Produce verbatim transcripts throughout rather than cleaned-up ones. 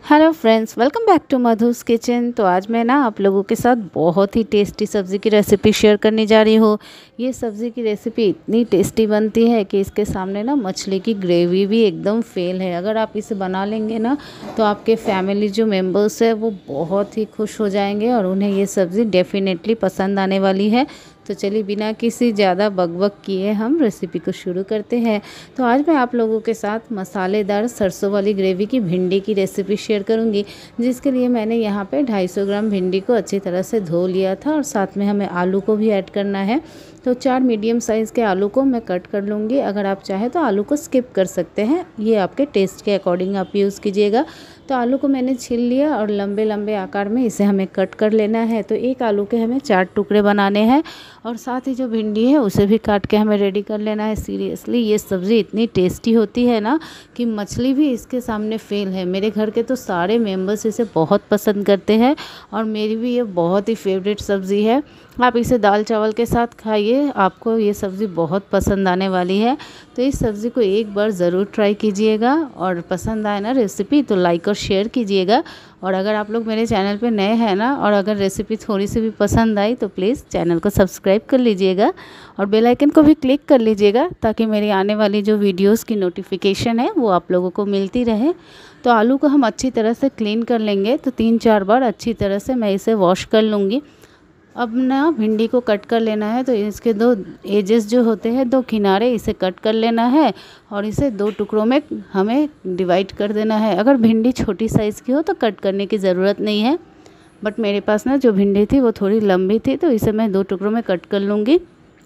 Hello friends, welcome back to Madhu's kitchen. तो आज मैं ना आप लोगों के साथ बहुत ही टेस्टी सब्ज़ी की रेसिपी शेयर करने जा रही हूँ। ये सब्ज़ी की रेसिपी इतनी टेस्टी बनती है कि इसके सामने ना मछली की ग्रेवी भी एकदम फेल है। अगर आप इसे बना लेंगे ना तो आपके फैमिली जो मेंबर्स है वो बहुत ही खुश हो जाएंगे और उन्हें ये सब्ज़ी डेफिनेटली पसंद आने वाली है। तो चलिए बिना किसी ज़्यादा बकबक किए हम रेसिपी को शुरू करते हैं। तो आज मैं आप लोगों के साथ मसालेदार सरसों वाली ग्रेवी की भिंडी की रेसिपी शेयर करूंगी, जिसके लिए मैंने यहाँ पे दो सौ पचास ग्राम भिंडी को अच्छी तरह से धो लिया था और साथ में हमें आलू को भी ऐड करना है। तो चार मीडियम साइज़ के आलू को मैं कट कर लूँगी। अगर आप चाहें तो आलू को स्किप कर सकते हैं, ये आपके टेस्ट के अकॉर्डिंग आप यूज़ कीजिएगा। तो आलू को मैंने छील लिया और लंबे लंबे आकार में इसे हमें कट कर लेना है। तो एक आलू के हमें चार टुकड़े बनाने हैं और साथ ही जो भिंडी है उसे भी काट के हमें रेडी कर लेना है। सीरियसली ये सब्ज़ी इतनी टेस्टी होती है ना कि मछली भी इसके सामने फेल है। मेरे घर के तो सारे मेंबर्स इसे बहुत पसंद करते हैं और मेरी भी ये बहुत ही फेवरेट सब्ज़ी है। आप इसे दाल चावल के साथ खाइए, आपको ये सब्ज़ी बहुत पसंद आने वाली है। तो इस सब्ज़ी को एक बार ज़रूर ट्राई कीजिएगा और पसंद आए ना रेसिपी तो लाइक और शेयर कीजिएगा। और अगर आप लोग मेरे चैनल पे नए हैं ना और अगर रेसिपी थोड़ी सी भी पसंद आई तो प्लीज़ चैनल को सब्सक्राइब कर लीजिएगा और बेल आइकन को भी क्लिक कर लीजिएगा ताकि मेरी आने वाली जो वीडियोस की नोटिफिकेशन है वो आप लोगों को मिलती रहे। तो आलू को हम अच्छी तरह से क्लीन कर लेंगे। तो तीन चार बार अच्छी तरह से मैं इसे वॉश कर लूँगी। अब ना भिंडी को कट कर लेना है। तो इसके दो एजेस जो होते हैं, दो किनारे, इसे कट कर लेना है और इसे दो टुकड़ों में हमें डिवाइड कर देना है। अगर भिंडी छोटी साइज़ की हो तो कट करने की ज़रूरत नहीं है, बट मेरे पास ना जो भिंडी थी वो थोड़ी लंबी थी तो इसे मैं दो टुकड़ों में कट कर लूँगी।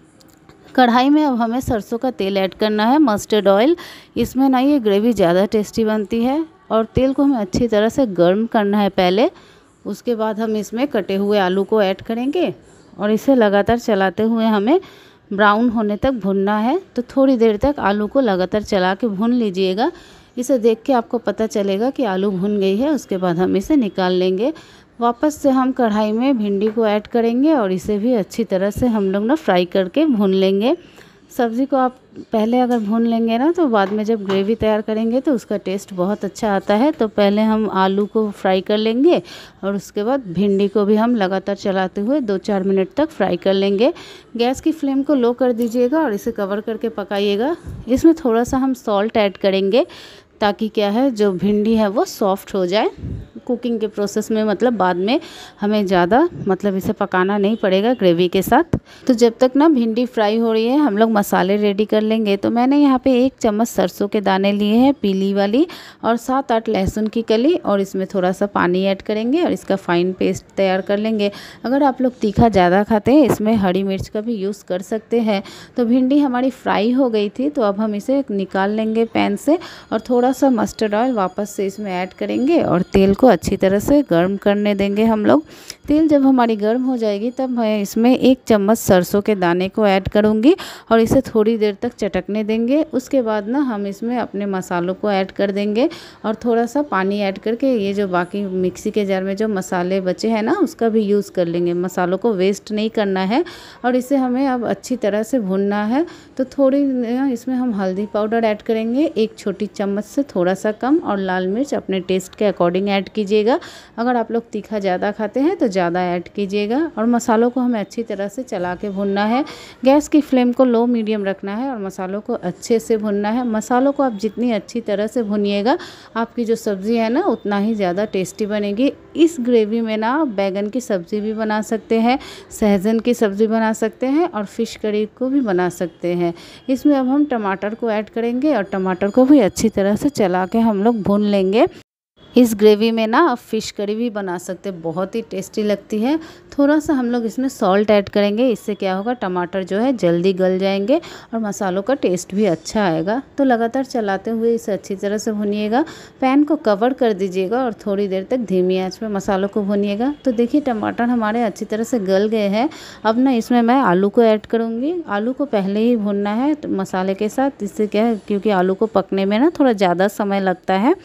कढ़ाई में अब हमें सरसों का तेल ऐड करना है, मस्टर्ड ऑयल। इसमें ना ये ग्रेवी ज़्यादा टेस्टी बनती है और तेल को हमें अच्छी तरह से गर्म करना है पहले। उसके बाद हम इसमें कटे हुए आलू को ऐड करेंगे और इसे लगातार चलाते हुए हमें ब्राउन होने तक भुनना है। तो थोड़ी देर तक आलू को लगातार चला के भून लीजिएगा। इसे देख के आपको पता चलेगा कि आलू भुन गई है। उसके बाद हम इसे निकाल लेंगे। वापस से हम कढ़ाई में भिंडी को ऐड करेंगे और इसे भी अच्छी तरह से हम लोग ना फ्राई करके भून लेंगे। सब्ज़ी को आप पहले अगर भून लेंगे ना तो बाद में जब ग्रेवी तैयार करेंगे तो उसका टेस्ट बहुत अच्छा आता है। तो पहले हम आलू को फ्राई कर लेंगे और उसके बाद भिंडी को भी हम लगातार चलाते हुए दो चार मिनट तक फ्राई कर लेंगे। गैस की फ्लेम को लो कर दीजिएगा और इसे कवर करके पकाइएगा। इसमें थोड़ा सा हम सॉल्ट ऐड करेंगे ताकि क्या है, जो भिंडी है वो सॉफ्ट हो जाए। कुकिंग के प्रोसेस में मतलब बाद में हमें ज़्यादा मतलब इसे पकाना नहीं पड़ेगा ग्रेवी के साथ। तो जब तक ना भिंडी फ्राई हो रही है हम लोग मसाले रेडी कर लेंगे। तो मैंने यहाँ पे एक चम्मच सरसों के दाने लिए हैं, पीली वाली, और सात आठ लहसुन की कली, और इसमें थोड़ा सा पानी ऐड करेंगे और इसका फाइन पेस्ट तैयार कर लेंगे। अगर आप लोग तीखा ज़्यादा खाते हैं इसमें हरी मिर्च का भी यूज़ कर सकते हैं। तो भिंडी हमारी फ्राई हो गई थी तो अब हम इसे निकाल लेंगे पैन से और थोड़ा सा मस्टर्ड ऑयल वापस से इसमें ऐड करेंगे और तेल को अच्छी तरह से गर्म करने देंगे हम लोग। तेल जब हमारी गर्म हो जाएगी तब मैं इसमें एक चम्मच सरसों के दाने को ऐड करूंगी और इसे थोड़ी देर तक चटकने देंगे। उसके बाद ना हम इसमें अपने मसालों को ऐड कर देंगे और थोड़ा सा पानी ऐड करके ये जो बाकी मिक्सी के जार में जो मसाले बचे हैं ना उसका भी यूज़ कर लेंगे। मसालों को वेस्ट नहीं करना है और इसे हमें अब अच्छी तरह से भूनना है। तो थोड़ी इसमें हम हल्दी पाउडर ऐड करेंगे, एक छोटी चम्मच से थोड़ा सा कम, और लाल मिर्च अपने टेस्ट के अकॉर्डिंग ऐड कीजिएगा। अगर आप लोग तीखा ज़्यादा खाते हैं तो ज़्यादा ऐड कीजिएगा। और मसालों को हमें अच्छी तरह से चला के भुनना है। गैस की फ्लेम को लो मीडियम रखना है और मसालों को अच्छे से भुनना है। मसालों को आप जितनी अच्छी तरह से भुनिएगा आपकी जो सब्ज़ी है ना उतना ही ज़्यादा टेस्टी बनेगी। इस ग्रेवी में ना आप बैगन की सब्ज़ी भी बना सकते हैं, सहजन की सब्ज़ी बना सकते हैं और फिश करी को भी बना सकते हैं। इसमें अब हम टमाटर को ऐड करेंगे और टमाटर को भी अच्छी तरह से चला के हम लोग भून लेंगे। इस ग्रेवी में ना आप फ़िश करी भी बना सकते हैं, बहुत ही टेस्टी लगती है। थोड़ा सा हम लोग इसमें सॉल्ट ऐड करेंगे, इससे क्या होगा टमाटर जो है जल्दी गल जाएंगे और मसालों का टेस्ट भी अच्छा आएगा। तो लगातार चलाते हुए इसे अच्छी तरह से भुनिएगा। पैन को कवर कर दीजिएगा और थोड़ी देर तक धीमी आंच पे मसालों को भुनिएगा। तो देखिए टमाटर हमारे अच्छी तरह से गल गए हैं। अब ना इसमें मैं आलू को ऐड करूँगी। आलू को पहले ही भुनना है मसाले के साथ, इससे क्या है क्योंकि आलू को पकने में ना थोड़ा ज़्यादा समय लगता है। तो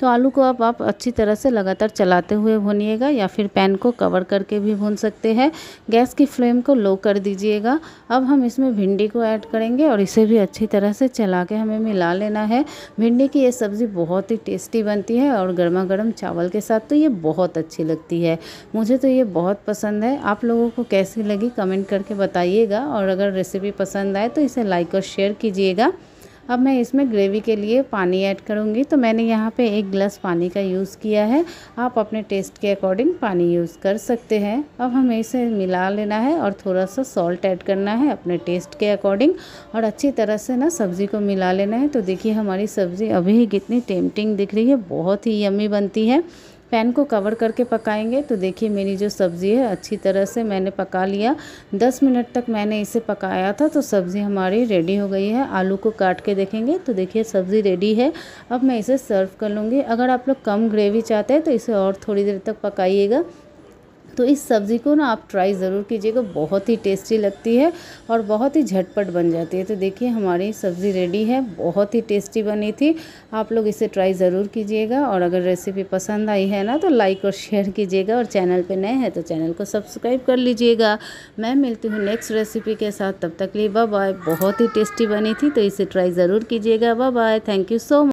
तो आलू को अब आप अच्छी तरह से लगातार चलाते हुए भूनिएगा या फिर पैन को कवर करके भी भून सकते हैं। गैस की फ्लेम को लो कर दीजिएगा। अब हम इसमें भिंडी को ऐड करेंगे और इसे भी अच्छी तरह से चला के हमें मिला लेना है। भिंडी की ये सब्ज़ी बहुत ही टेस्टी बनती है और गर्मा गर्म चावल के साथ तो ये बहुत अच्छी लगती है। मुझे तो ये बहुत पसंद है। आप लोगों को कैसी लगी कमेंट करके बताइएगा और अगर रेसिपी पसंद आए तो इसे लाइक और शेयर कीजिएगा। अब मैं इसमें ग्रेवी के लिए पानी ऐड करूँगी, तो मैंने यहाँ पे एक गिलास पानी का यूज़ किया है। आप अपने टेस्ट के अकॉर्डिंग पानी यूज़ कर सकते हैं। अब हमें इसे मिला लेना है और थोड़ा सा सॉल्ट ऐड करना है अपने टेस्ट के अकॉर्डिंग और अच्छी तरह से ना सब्ज़ी को मिला लेना है। तो देखिए हमारी सब्ज़ी अभी ही कितनी टेम्पटिंग दिख रही है, बहुत ही यम्मी बनती है। पैन को कवर करके पकाएंगे तो देखिए मेरी जो सब्ज़ी है अच्छी तरह से मैंने पका लिया। दस मिनट तक मैंने इसे पकाया था तो सब्ज़ी हमारी रेडी हो गई है। आलू को काट के देखेंगे तो देखिए सब्ज़ी रेडी है। अब मैं इसे सर्व कर लूँगी। अगर आप लोग कम ग्रेवी चाहते हैं तो इसे और थोड़ी देर तक पकाइएगा। तो इस सब्ज़ी को ना आप ट्राई ज़रूर कीजिएगा, बहुत ही टेस्टी लगती है और बहुत ही झटपट बन जाती है। तो देखिए हमारी सब्ज़ी रेडी है, बहुत ही टेस्टी बनी थी। आप लोग इसे ट्राई ज़रूर कीजिएगा और अगर रेसिपी पसंद आई है ना तो लाइक और शेयर कीजिएगा और चैनल पे नए हैं तो चैनल को सब्सक्राइब कर लीजिएगा। मैं मिलती हूँ नेक्स्ट रेसिपी के साथ, तब तक लिए बाय बाय। बहुत ही टेस्टी बनी थी तो इसे ट्राई ज़रूर कीजिएगा। Bye bye, thank you so much.